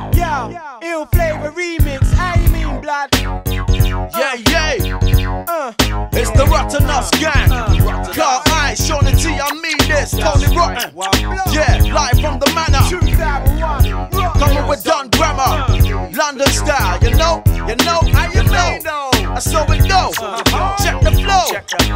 Yo, Ill Flavor remix, how you mean, blood? Yeah, it's the Rotten Nuts gang. Carl I, Shawnee T, I mean this. Tony Rotten. Yeah, live from the manor. 2001. Coming with Don Grammar. London style, you know. That's how it goes. Check the flow.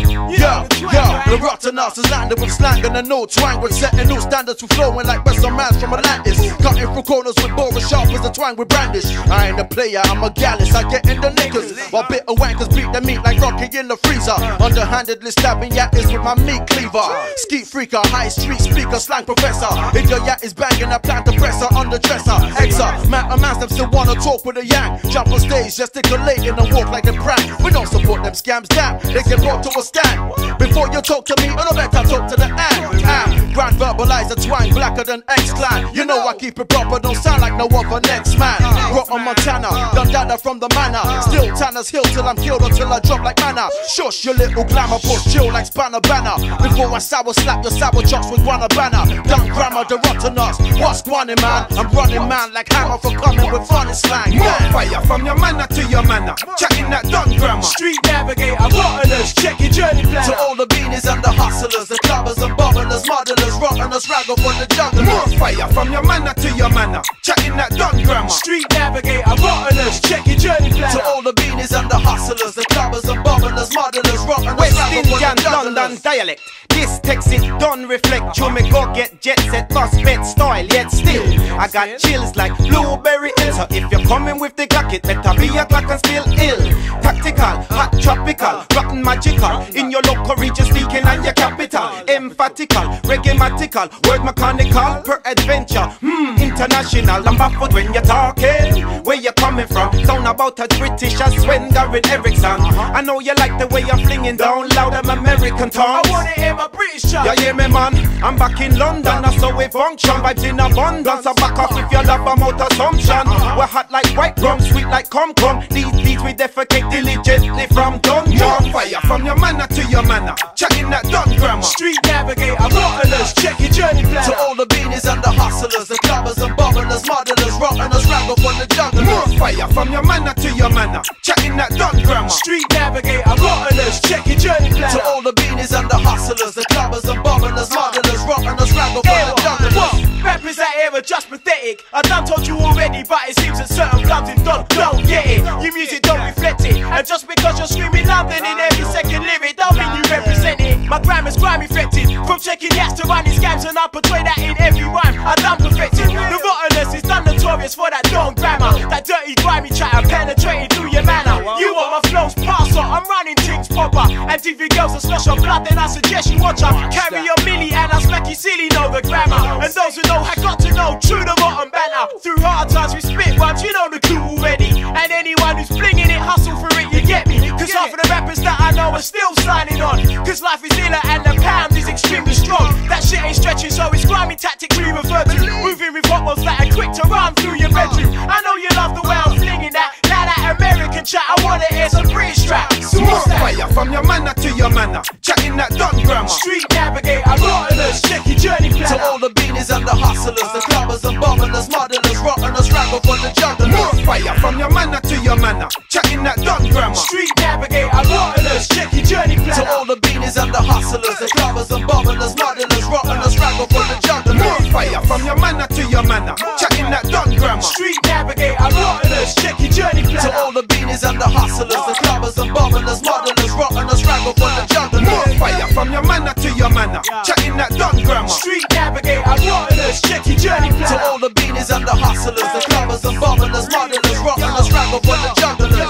The Rotten Nuts is landed with slang and a new twang. With setting new standards for flowing like Western Mans from Atlantis. Cutting through corners with Boris sharp as a twang with brandish. I ain't a player, I'm a gallus. I get in the knickers. While bitter wankers beat the meat like Rocky in the freezer. Underhandedly stabbing yatters with my meat cleaver. Skeet freaker, high street speaker, slang professor. If your yacht is banging, I plan to press her on the dresser. Exa, man, them still wanna talk with a yang. Jump on stage, gesticulating and walk like a prank. We don't support them scams, damn. They get brought to a stand. Before you talk to me, I better talk to the ant. Grand verbalizer twang, blacker than X-Clan. You know I keep it proper, don't sound like no other next man. Rotten Montana, done dada from the manor. Still Tanner's Hill till I'm killed or till I drop like manna. Shush your little glamour, push chill like Spanner Banner. Before I sour slap your sour chops with Guanabana. Done grammar, the Rotten Nuts. What's guanin', man? I'm running man like Hammer for coming with funny slang. More fire from your manner to your manner. Chatting that done grammar. Street navigator, Rotteners, check your journey planner. To all the beanies and the hustlers, the clubbers and bubblers, muddlers, Rotteners, raggle for the jugglers. More fire from your manner to your manner. Chatting that done grammar. Street navigator, Rotteners, check your journey planner. To all the beanies and the hustlers, the clubbers and bubblers, muddlers, Rotteners, West raggle for Indian the jugglers. London dialect. This text it don't reflect. You me go get jet set, bus bet style. Yet still, I got chills like blueberry ill. So if you're coming with the Glock, it better be a Glock and still ill. Tactical, hot tropical, rotten magical. In your local region, speaking on your capital. Emphatical, reggae-matical, word mechanical, per adventure. International, I'm baffled when you're talking. Where you coming from? Sound about as British as Sven-Göran Eriksson. I know you like the way I'm flinging down loud, I'm American tongue. I wanna hear my British chant. Yeah, yeah, me man, I'm back in London, that's how we function. Vibes in abundance, so back off if you love I'm out assumption. We're hot like white rum, sweet like cum-cum. These we defecate diligently from dungeon. More fire from your manner to your manner. Chatting that done grammar. Street navigator, Rotteners, check your journey planner. To all the beanies and the hustlers, the clubbers and bubblers, muddlers, Rotteners, raggle for the jugglers. More fire from your manner to your manner. Chatting that done grammar. Street navigator, Rotteners, check your journey planner. To all the beanies and the hustlers, the clubbers and bubblers, muddlers, Rotteners, raggle for the jugglers. Rappers that era just pathetic. I done told you already, but it seems that certain bloods in don't get it. Your music don't reflect it. And just because you're screaming London in every second lyric, don't mean you represent it. My grammar's grime affected. From checking yaks to running scams, and I portray that in every rhyme. I done perfected. The Rotteners is done notorious for that dumb grammar. That dirty, grimy chatter penetrating through your manner. You want my flows pass on, I'm running things proper. And if your girls are slush your blood, then I suggest you watch her. Carry your milli and I smack you silly, know the grammar. And those who know have got to know, true the Rotten banner. Through hard times we spit rhymes, you know the clue already. And anyone who's flinging it, hustle for it, you get me. Cause half of the rappers that I know are still signing on. Cause life is iller and the pound is extremely strong. That shit ain't stretching, so it's grimy tactics we refer to. Moving with hot ones that are quick to run through your bedroom. I know you love the way I'm flinging that. Now that American chat, I wanna hear some British rap. So more fire from your manner to your manner. Chatting that done grammar. Street navigator, Rotteners, check your journey planner. To all the beanies and the hustlers, the clubbers and bubblers, muddlers, Rotteners, raggle for the jugglers. More fire from your manner to your manner. Chatting that done grammar. Street navigator, Rotteners, check your journey planner. To all the beanies and the hustlers, the clubbers and bubblers, muddlers, Rotteners, raggle for the jugglers. More fire from your manner to your manner. Chatting that done grammar. Street navigator, Rotteners, check your journey planner. To all the beanies and the hustlers, the clubbers and bubblers, muddlers, Rotteners, raggle for the jugglers. More fire from your manner to your manner. Chatting that done grammar. Street navigator, Rotteners, check your journey planner. To all the beanies and the hustlers, the clubbers and bubblers, muddlers, Rotteners, raggle for the jugglers.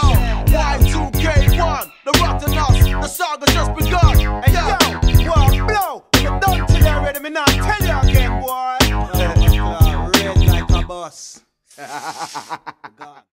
Y2K1, the Rotten Nuts, the saga just begun. And yo, well, blow, I'm done till you already, me not tell you again, boy. Red like a bus.